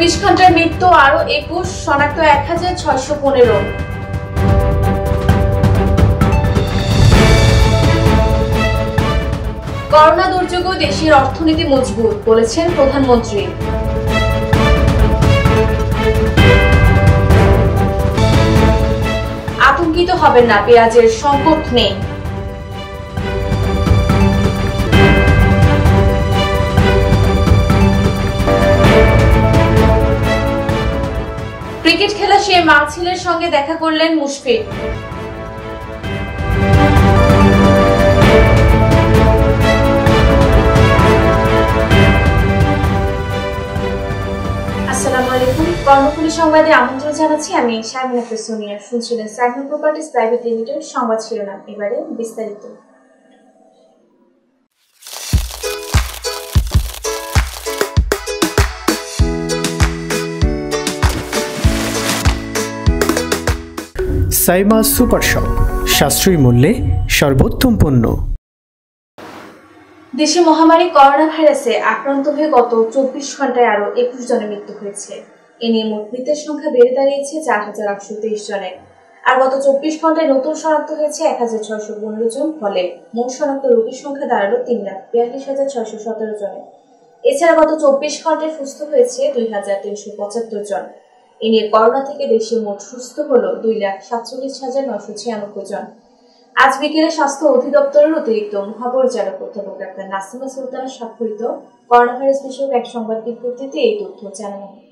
24 ঘন্টার মৃত্যু আরো 21, শনাক্ত 1615। করোনা দুর্যোগ দেশের অর্থনীতি মজবুত, বলেছেন প্রধানমন্ত্রী। আতঙ্কিত হবেন না, পেঁয়াজের সংকট নেই। ক্রিকেট খেলা সে মার্চিলের সঙ্গে দেখা করলেন মুশফিক। আসসালামু আলাইকুম, কর্ণফুলী সংবাদে আমন্ত্রণ জানাচ্ছি আমি শারমিন আক্তার সোনিয়া। শুনছিলেন সাইমন প্রপার্টিজ প্রাইভেট লিমিটেড সংবাদ শিরোনাম, এবারে বিস্তারিত। সাইমা সুপার শপ, সাশ্রয়ী মূল্যে সর্বোত্তম পণ্য। দেশে মহামারী করোনা ভাইরাসে আক্রান্ত হয়ে গত 24 ঘন্টায় আরো 21 জনের মৃত্যু হয়েছে। এ নিয়ে মোট মৃতের সংখ্যা বেড়ে দাঁড়িয়েছে 4823 জনে। আর গত 24 ঘন্টায় নতুন শনাক্ত হয়েছে 1615 জন, ফলে মোট শনাক্ত রোগীর সংখ্যা দাঁড়ালো 3,42,617 জনে। এছাড়া গত 24 ঘন্টায় সুস্থ হয়েছে 2375 জন। এ নিয়ে করোনা থেকে দেশে মোট সুস্থ হলো 2,47,996 জন। আজ বিকেলে স্বাস্থ্য অধিদপ্তরের অতিরিক্ত মহাপরিচালক অধ্যাপক ডাক্তার নাসিমা সুলতানা স্বাক্ষরিত করোনা ভাইরাস বিষয়ক এক সংবাদ বিজ্ঞপ্তিতে এই তথ্য জানানো হয়।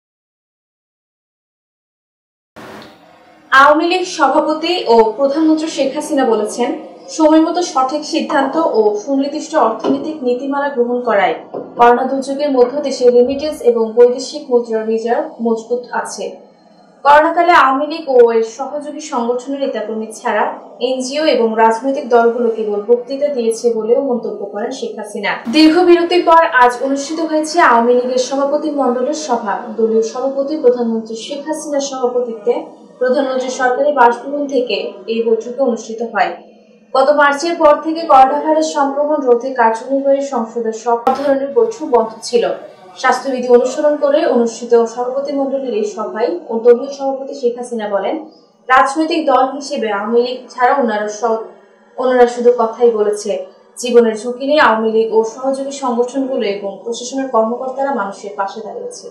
আওয়ামী লীগ সভাপতি ও প্রধানমন্ত্রী শেখ হাসিনা বলেছেন, সময়মতো সঠিক সিদ্ধান্ত ও সুনির্দিষ্ট অর্থনৈতিক নীতিমালা গ্রহণ করায় করোনা দুর্যোগের মধ্যে দেশের রেমিটেন্স এবং বৈদেশিক মুদ্রা রিজার্ভ মজবুত আছে। করোনাকালে আওয়ামী লীগ ও এর সহযোগী সংগঠনের নেতাকর্মী ছাড়া এনজিও এবং রাজনৈতিক দলগুলো কেবল বক্তৃতা দিয়েছে বলেও মন্তব্য করেন শেখ হাসিনা। দীর্ঘ বিরতির পর আজ অনুষ্ঠিত হয়েছে আওয়ামী লীগের সভাপতি মণ্ডলের সভা। দলীয় সভাপতি প্রধানমন্ত্রী শেখ হাসিনার সভাপতিত্বে প্রধানমন্ত্রীর সরকারি বাসভবন থেকে এই বৈঠকে অনুষ্ঠিত হয়। গত মার্চের পর থেকে করোনা ভাইরাস সংক্রমণ রোধে কার্যনির্বাহী সংসদের সব ধরনের বৈঠক বন্ধ ছিল। স্বাস্থ্যবিধি অনুসরণ করে অনুষ্ঠিত সভাপতি মণ্ডলীর এই সভায় দলীয় সভাপতি শেখ হাসিনা বলেন, রাজনৈতিক দল হিসেবে আওয়ামী লীগ ছাড়া অন্যরা শুধু কথাই বলেছে। জীবনের ঝুঁকি নিয়ে আওয়ামী লীগ ও সহযোগী সংগঠনগুলো এবং প্রশাসনের কর্মকর্তারা মানুষের পাশে দাঁড়িয়েছে।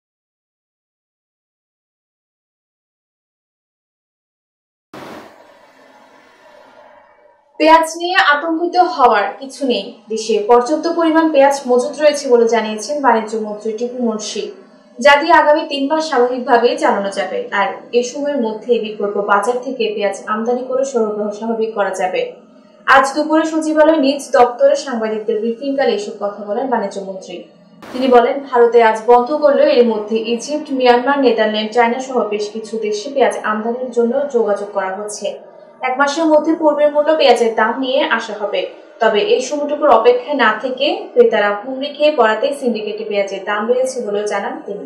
পেঁয়াজ নিয়ে আতঙ্কিত হওয়ার কিছু নেই। দেশে পর্যাপ্ত পরিমাণ পেঁয়াজ মজুত রয়েছে বলে জানিয়েছেন বাণিজ্য মন্ত্রী টিপু মুনশি। যা দিয়ে আগামী 3 মাস স্বাভাবিকভাবে চালানো যাবে। আর এ সময়ের মধ্যে বিকল্প বাজার থেকে পেঁয়াজ আমদানি করে সরবরাহ স্বাভাবিক করা যাবে। আজ দুপুরে সচিবালয় নিজ দপ্তরে সাংবাদিকদের ব্রিফিংকালে এসব কথা বলেন বাণিজ্য মন্ত্রী। তিনি বলেন, ভারতে আজ বন্ধ করলেও এর মধ্যে ইজিপ্ট, মিয়ানমার, নেদারল্যান্ড, চায়না সহ বেশ কিছু দেশে পেঁয়াজ আমদানির জন্য যোগাযোগ করা হচ্ছে। 1 মাসের মধ্যে পূর্বের মূল্য পেঁয়াজের দাম নিয়ে আসা হবে। তবে এই সময়টুকুর অপেক্ষায় না থেকে ক্রেতারা হুমড়ি খেয়ে পড়াতে সিন্ডিকেটে পেঁয়াজের দাম বেড়েছে বলেও জানান তিনি।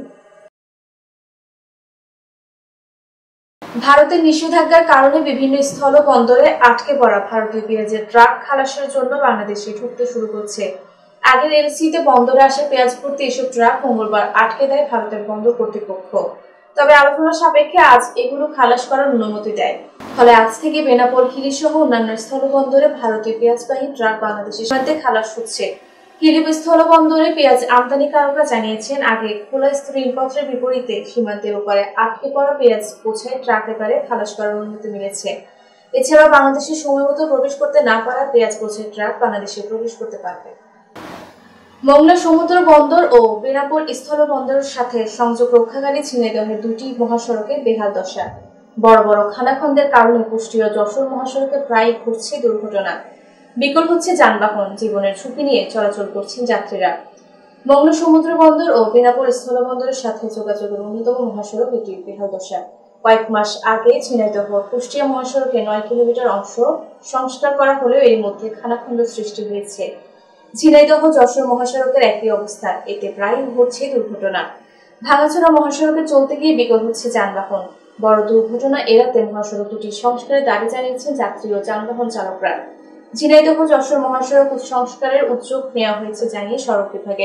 ভারতের নিষেধাজ্ঞার কারণে বিভিন্ন স্থল বন্দরে আটকে পড়া ভারতীয় পেঁয়াজের ট্রাক খালাসের জন্য বাংলাদেশে ঢুকতে শুরু করছে। আগের এলসিতে বন্দরে আসা পেঁয়াজ ভর্তি এসব ট্রাক মঙ্গলবার আটকে দেয় ভারতের বন্দর কর্তৃপক্ষ। তবে আলোচনা সাপেক্ষে আজ এগুলো খালাস করার অনুমতি দেয়। ফলে আজ থেকে বেনাপোল, হিলি সহ অন্যান্য স্থলবন্দরে ভারতীয় পেঁয়াজবাহী ট্রাক বাংলাদেশের সীমান্তে খালাস হচ্ছে। হিলি স্থলবন্দরে পেঁয়াজ আমদানিকারকরা জানিয়েছেন, আগে খোলা ঋণপত্রের বিপরীতে সীমান্তের উপরে আটকে পড়া পেঁয়াজ বোঝাই ট্রাক এবারে খালাস করার অনুমতি মিলেছে। এছাড়াও বাংলাদেশে সময়মতো প্রবেশ করতে না পারা পেঁয়াজ বোঝাই ট্রাক বাংলাদেশে প্রবেশ করতে পারবে। মংলা সমুদ্র বন্দর ও বেনাপোল স্থলবন্দরের সাথে সংযোগ রক্ষাকারী ঝিনাইদহের 2টি মহাসড়কের বেহাল দশা। বড় বড় খানাখন্দের কারণে কুষ্টিয়া যশোর মহাসড়কে প্রায় ঘটছে দুর্ঘটনা। বিকল হচ্ছে যানবাহন, জীবনের ঝুঁকি নিয়ে চলাচল করছেন যাত্রীরা। মংলা সমুদ্র বন্দর ও বেনাপোল স্থলবন্দরের সাথে যোগাযোগের অন্যতম মহাসড়ক এটি বেহাল দশা। কয়েক মাস আগে ঝিনাইদহ কুষ্টিয়া মহাসড়কে 9 কিলোমিটার অংশ সংস্কার করা হলেও এর মধ্যে খানাখন্দ সৃষ্টি হয়েছে। ঝিনাইদহ যশোর মহাসড়কের একই অবস্থা, এতে প্রায় ঘটছে দুর্ঘটনা। ভাঙাচোরা মহাসড়কে চলতে গিয়ে বিকল হচ্ছে যানবাহন। বড় দুর্ঘটনা এড়াতে মহাসড়ক দুটি সংস্কারের দাবি জানিয়েছেন যাত্রী ও যানবাহন চালকরা। ঝিনাইদহ যশোর মহাসড়ক সংস্কারের উদ্যোগ নেওয়া হয়েছে জানিয়ে সড়ক বিভাগের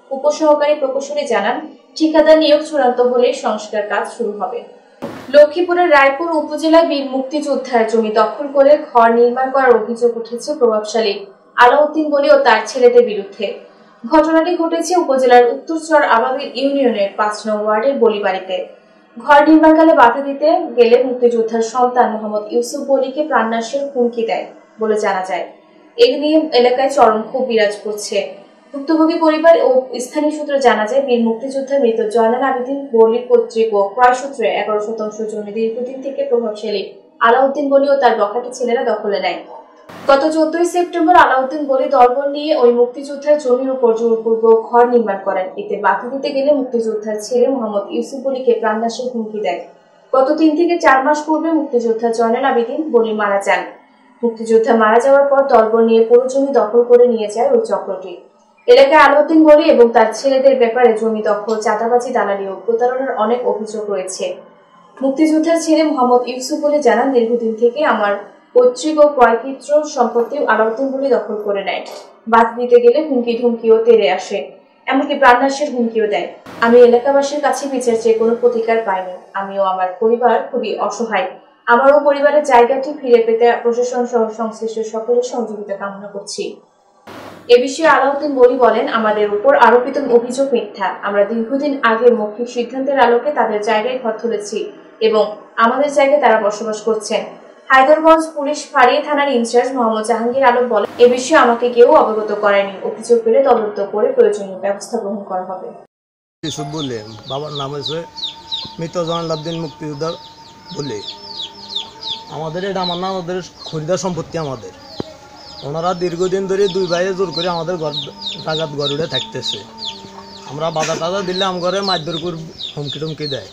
উপসহকারী প্রকৌশলী জানান, ঠিকাদার নিয়োগ চূড়ান্ত হলে সংস্কার কাজ শুরু হবে। লক্ষ্মীপুরের রায়পুর উপজেলায় বীর মুক্তিযোদ্ধার জমি দখল করে ঘর নির্মাণ করার অভিযোগ উঠেছে প্রভাবশালী আলাউদ্দিন বলি ও তার ছেলেদের বিরুদ্ধে। ঘটনাটি ঘটেছে উপজেলার উত্তরচর আবাবিল ইউনিয়নের ৫ নং ওয়ার্ডের বলিবাড়িতে। ঘর নির্মাণকালে বাধা দিতে গেলে মুক্তিযোদ্ধার সন্তান মোহাম্মদ ইউসুফ বলিকে প্রাণনাশের হুমকি দেয় বলে জানা যায়। এ নিয়ে এলাকায় চরম ক্ষোভ বিরাজ করছে। ভুক্তভোগী পরিবার ও স্থানীয় সূত্রে জানা যায়, বীর মুক্তিযোদ্ধা মৃত জয়নাল আবেদিন বলির পৈতৃক ও ক্রয় সূত্রে ১১% জমি দীর্ঘদিন থেকে প্রভাবশালী আলাউদ্দিন বলি ও তার বখাটে ছেলেরা দখলে নেয়। গত 14 সেপ্টেম্বর আলাউদ্দিন বলি দলবল নিয়ে ওই মুক্তিযোদ্ধার জমির উপর জোরপূর্বক ঘর নির্মাণ করেন। এতে বাধা দিতে গেলে মুক্তিযোদ্ধার ছেলে মোহাম্মদ ইউসুফ বলিকে প্রাণনাশের হুমকি দেয়। গত 3 থেকে 4 মাস পূর্বে মুক্তিযোদ্ধা জয়নাল আবেদিন বলি মারা যান। মুক্তিযোদ্ধা মারা যাওয়ার পর দলবল নিয়ে পুরো জমি দখল করে নিয়ে যায় ওই চক্রটি। এলাকায় আলাউদ্দিন বলি এবং তার ছেলেদের ব্যাপারে জমি দখল, চাঁদাবাজি, দালালি ও প্রতারণার অনেক অভিযোগ রয়েছে। মুক্তিযোদ্ধার ছেলে মোহাম্মদ ইউসুফ বলি জানান, দীর্ঘদিন থেকে আমার পৈতৃক ও ক্রয়কৃত সম্পত্তি আলাউদ্দিন বলি দখল করে নেয়। বাধা দিতে গেলে হুমকি ধুমকিও তেড়ে আসে, এমনকি প্রাণনাশের হুমকিও দেয়। আমি এলাকাবাসীর কাছে বিচার চেয়ে কোনো প্রতিকার পাইনি। আমিও আমার পরিবার খুবই অসহায়। আমারও পরিবারের জায়গাটি ফিরে পেতে প্রশাসন সহ সংশ্লিষ্ট সকলের সহযোগিতা কামনা করছি। এ বিষয়ে আলাউদ্দিন বলি বলেন, আমাদের উপর আরোপিত অভিযোগ মিথ্যা। আমরা দীর্ঘদিন আগে মৌখিক সিদ্ধান্তের আলোকে তাদের জায়গায় ঘর তুলেছি এবং আমাদের জায়গায় তারা বসবাস করছেন। হায়দরগঞ্জ পুলিশ ফাঁড়িয়া থানার ইনচার্জ মোহাম্মদ জাহাঙ্গীর আলম বলেন, এ বিষয়ে আমাকে কেউ অবগত করেনি। অভিযোগ পেলে তদন্ত করে প্রয়োজনীয় ব্যবস্থা গ্রহণ করা হবে। ইউসুফ বলে বাবার নাম হয়েছে মৃত জয়নাল আবেদিন মুক্তিযোদ্ধা বলে। আমাদের এটা আমার নাম, আমাদের খরিদার সম্পত্তি আমাদের। ওনারা দীর্ঘদিন ধরে দুই ভাইয়ে জোর করে আমাদের জাগাত ঘর উঠে থাকতেছে। আমরা বাধা টাধা দিলে আম ঘরে মারধর করে হুমকি টুমকি দেয়।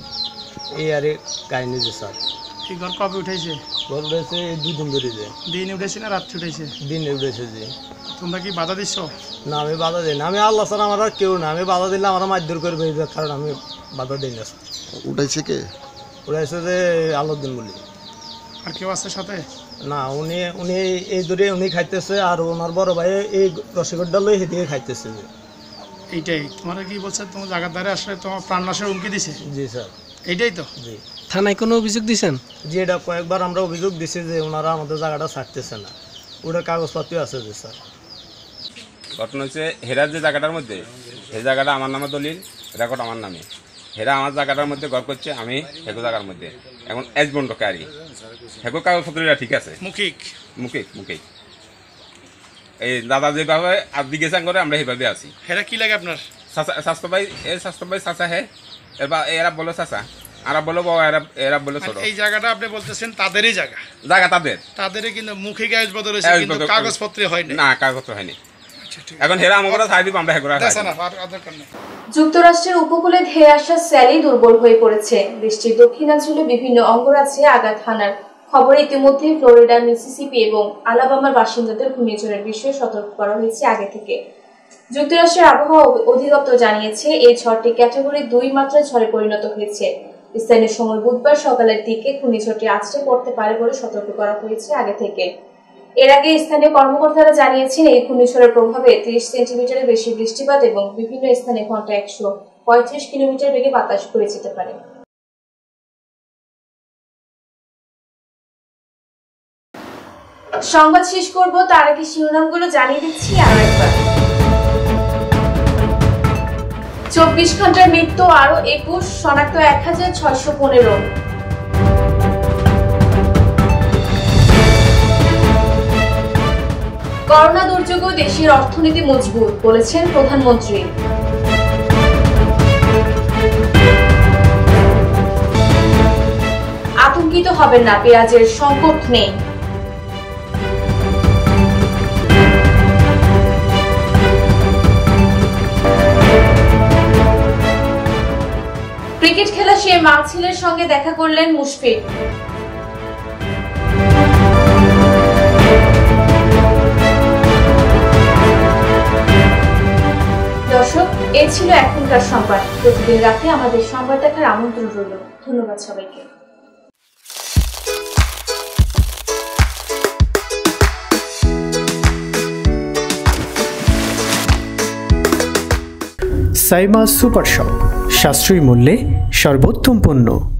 এই আরে কাহিনী যে স্যার। এই ঘর কবে উঠেছে? ঘর উঠেছে এই 2 দিন ধরে। যে দিনে উঠেছে না রাত্রে উঠেছে? দিনে উঠেছে। যে তোমরা কি বাধা দিচ্ছ? না, আমি বাধা দিই না। আমি আল্লাহ স্যার, আমার আর কেউ না। আমি বাধা দিলে আমরা মারধর করে বেরিয়ে, কারণ আমি বাধা দিই না। উঠাইছে কে? উঠাইছে যে আলাউদ্দিন বলি। আর কেউ আছে সাথে? না, উনি উনি এই দূরে উনি খাইতেছে, আর ওনার বড় ভাই এই রসগোল্লা লই হেদিকে খাইতেছে। যে এইটাই তোমার কি বলছে, তোমার জায়গার দ্বারে আসলে তোমার প্রাণনাশের হুমকি দিছে? জি স্যার। এইটাই তো? জি। থানায় কোনো অভিযোগ দিয়েছেন? জি, এটা কয়েকবার আমরা অভিযোগ দিছি যে ওনারা আমাদের জায়গাটা ছাড়তেছে না। ওটার কাগজপত্র আছে। যে স্যার, ঘটনা হচ্ছে হেরার যে জায়গাটার মধ্যে, সেই জায়গাটা আমার নামে দলিল, রেকর্ড আমার নামে। হেরা আমার জায়গাটার মধ্যে ঘর করছে, আমি হেগো জায়গার মধ্যে। এখন এজবন্ডকে আরি হেগো কাগজপত্রটা ঠিক আছে। মুখিক মুখিক মুখিক এই দাদা যেভাবে আদি গেছান করে আমরা সেইভাবে আছি। হেরা কি লাগে আপনার? স্বাস্থ্য ভাই চাচা হে, এবার এরা বলো চাচা, আর বলো বাবা, এরা বলো ছোট। এই জায়গাটা আপনি বলতেছেন তাদেরই জায়গা? জায়গা তাদেরই, কিন্তু মুখিক কাগজপত্র রয়েছে, কিন্তু কাগজপত্র হয়নি। না, কাগজপত্র হয়নি। এখন হেরা আমাকে ছাড় দিব, আমরা হেগোরা যুক্তরাষ্ট্রের উপকূলে ধেয়ে আসা স্যালি দুর্বল হয়ে পড়েছে। দেশটির দক্ষিণাঞ্চলে বিভিন্ন অঙ্গরাজ্যে আঘাত হানার খবরে ইতিমধ্যে ফ্লোরিডা, মিসিসিপি এবং আলাবামার বাসিন্দাদের ঘূর্ণিঝড়ের বিষয়ে সতর্ক করা হয়েছে আগে থেকে। যুক্তরাষ্ট্রের আবহাওয়া অধিদপ্তর জানিয়েছে, এই ঝড়টি ক্যাটাগরি 2 মাত্রার ঝড়ে পরিণত হয়েছে। স্থানীয় সময় বুধবার সকালের দিকে ঘূর্ণিঝড়টি আছড়ে পড়তে পারে বলে সতর্ক করা হয়েছে আগে থেকে। এর আগে স্থানীয় কর্মকর্তারা জানিয়েছেন, এই ঘূর্ণিঝড়ের প্রভাবে 30 সেন্টিমিটারের বেশি বৃষ্টিপাত এবং বিভিন্ন স্থানে ঘন্টায় 135 কিলোমিটার বেগে বাতাস বয়ে যেতে পারে। সংবাদ শেষ করব, তার আগে শিরোনামগুলো জানিয়ে দিচ্ছি আরো একবার। 24 ঘন্টার মৃত্যু আরো 21, শনাক্ত 1615। করোনা দুর্যোগেও দেশের অর্থনীতি মজবুত, বলেছেন প্রধানমন্ত্রী। আতঙ্কিত হবেন না, পেঁয়াজের সংকট নেই। ক্রিকেট খেলা সে মা ছেলের সঙ্গে দেখা করলেন মুশফিক। দর্শক, এই ছিল এখনকার সংবাদ। প্রতিদিন রাতে আমাদের সংবাদ দেখার আমন্ত্রণ রইল। ধন্যবাদ সবাইকে। সাইমা সুপার শপ, সাশ্রয়ী মূল্যে সর্বোত্তম পণ্য।